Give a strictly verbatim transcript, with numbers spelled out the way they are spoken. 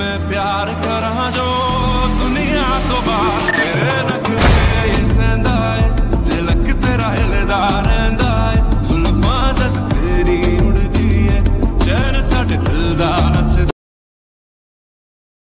मैं प्यार करा जो दुनिया तो बात तेरे नखरे ये सहंदा है झलक तेरा हिलदार